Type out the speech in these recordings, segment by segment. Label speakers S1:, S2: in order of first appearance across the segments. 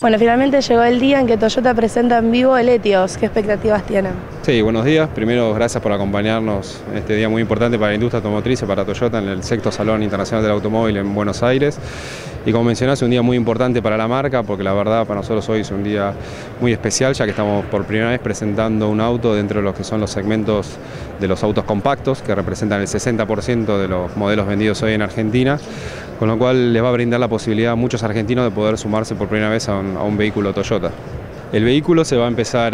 S1: Bueno, finalmente llegó el día en que Toyota presenta en vivo el Etios. ¿Qué expectativas tienen?
S2: Sí, buenos días. Primero, gracias por acompañarnos en este día muy importante para la industria automotriz y para Toyota en el sexto Salón Internacional del Automóvil en Buenos Aires. Y como mencionás, un día muy importante para la marca, porque la verdad para nosotros hoy es un día muy especial, ya que estamos por primera vez presentando un auto dentro de lo que son los segmentos de los autos compactos, que representan el 60% de los modelos vendidos hoy en Argentina, con lo cual les va a brindar la posibilidad a muchos argentinos de poder sumarse por primera vez a un vehículo Toyota. El vehículo se va a empezar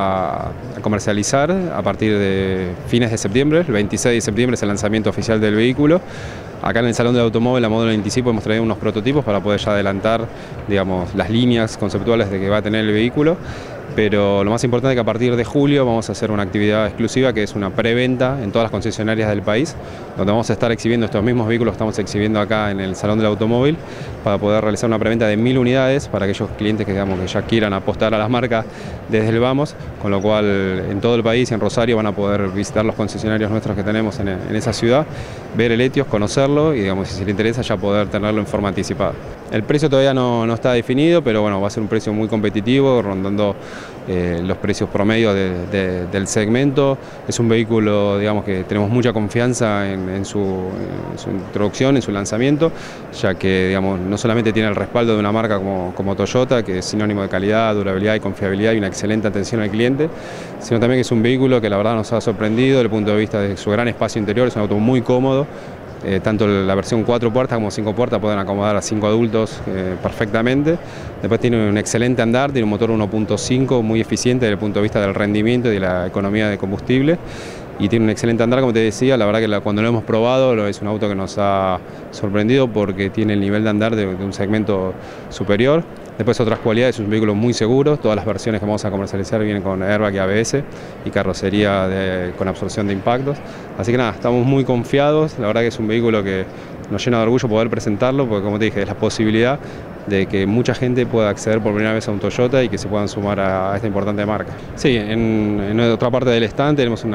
S2: a comercializar a partir de fines de septiembre. El 26 de septiembre es el lanzamiento oficial del vehículo. Acá en el Salón del Automóvil, a modo de anticipo, hemos traído unos prototipos para poder ya adelantar, digamos, las líneas conceptuales de que va a tener el vehículo. Pero lo más importante es que a partir de julio vamos a hacer una actividad exclusiva que es una preventa en todas las concesionarias del país, donde vamos a estar exhibiendo estos mismos vehículos que estamos exhibiendo acá en el Salón del Automóvil, para poder realizar una preventa de 1000 unidades para aquellos clientes que, digamos, que ya quieran apostar a las marcas desde el vamos, con lo cual en todo el país y en Rosario van a poder visitar los concesionarios nuestros que tenemos en esa ciudad, ver el Etios, conocerlo y, digamos, si les interesa ya poder tenerlo en forma anticipada. El precio todavía no está definido, pero bueno, va a ser un precio muy competitivo, rondando los precios promedios del segmento. Es un vehículo, digamos, que tenemos mucha confianza en su introducción, en su lanzamiento, ya que, digamos, no solamente tiene el respaldo de una marca como Toyota, que es sinónimo de calidad, durabilidad y confiabilidad y una excelente atención al cliente, sino también que es un vehículo que la verdad nos ha sorprendido desde el punto de vista de su gran espacio interior. Es un auto muy cómodo. Tanto la versión 4 puertas como 5 puertas pueden acomodar a 5 adultos perfectamente. Después tiene un excelente andar, tiene un motor 1.5 muy eficiente desde el punto de vista del rendimiento y de la economía de combustible. Y tiene un excelente andar, como te decía. La verdad que cuando lo hemos probado es un auto que nos ha sorprendido porque tiene el nivel de andar de un segmento superior. Después otras cualidades, es un vehículo muy seguro. Todas las versiones que vamos a comercializar vienen con airbag y ABS y carrocería con absorción de impactos. Así que nada, estamos muy confiados. La verdad que es un vehículo que nos llena de orgullo poder presentarlo, porque como te dije, es la posibilidad de que mucha gente pueda acceder por primera vez a un Toyota y que se puedan sumar a esta importante marca. Sí, en otra parte del stand tenemos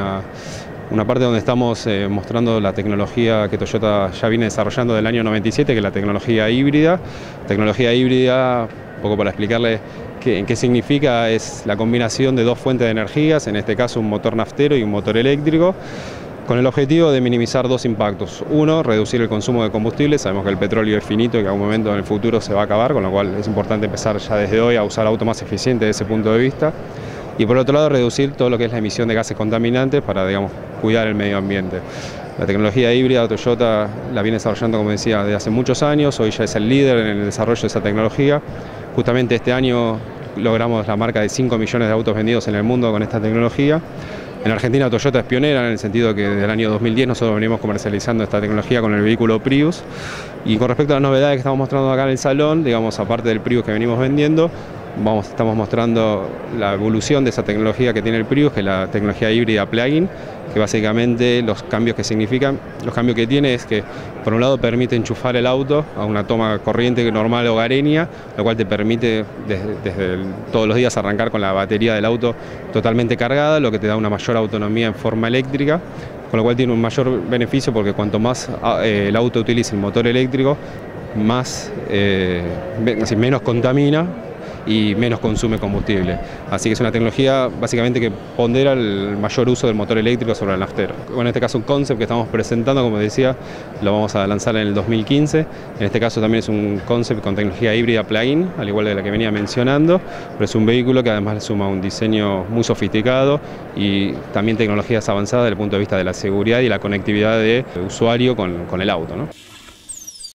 S2: una parte donde estamos mostrando la tecnología que Toyota ya viene desarrollando del año 97, que es la tecnología híbrida. Tecnología híbrida, un poco para explicarle en qué significa, es la combinación de dos fuentes de energías, en este caso un motor naftero y un motor eléctrico, con el objetivo de minimizar dos impactos. Uno, reducir el consumo de combustible. Sabemos que el petróleo es finito y que en algún momento en el futuro se va a acabar, con lo cual es importante empezar ya desde hoy a usar autos más eficientes desde ese punto de vista. Y por otro lado, reducir todo lo que es la emisión de gases contaminantes para, digamos, cuidar el medio ambiente. La tecnología híbrida Toyota la viene desarrollando, como decía, desde hace muchos años. Hoy ya es el líder en el desarrollo de esa tecnología. Justamente este año logramos la marca de 5 millones de autos vendidos en el mundo con esta tecnología. En Argentina Toyota es pionera en el sentido que desde el año 2010 nosotros venimos comercializando esta tecnología con el vehículo Prius. Y con respecto a las novedades que estamos mostrando acá en el salón, digamos, aparte del Prius que venimos vendiendo, estamos mostrando la evolución de esa tecnología que tiene el Prius, que es la tecnología híbrida plug-in, que básicamente los cambios que tiene es que por un lado permite enchufar el auto a una toma corriente normal hogareña, lo cual te permite desde todos los días arrancar con la batería del auto totalmente cargada, lo que te da una mayor autonomía en forma eléctrica, con lo cual tiene un mayor beneficio porque cuanto más el auto utilice el motor eléctrico, menos contamina y menos consume combustible. Así que es una tecnología básicamente que pondera el mayor uso del motor eléctrico sobre el naftero. Bueno, en este caso un concept que estamos presentando, como decía, lo vamos a lanzar en el 2015. En este caso también es un concept con tecnología híbrida plug-in, al igual de la que venía mencionando, pero es un vehículo que además le suma un diseño muy sofisticado y también tecnologías avanzadas desde el punto de vista de la seguridad y la conectividad de usuario con el auto, ¿no?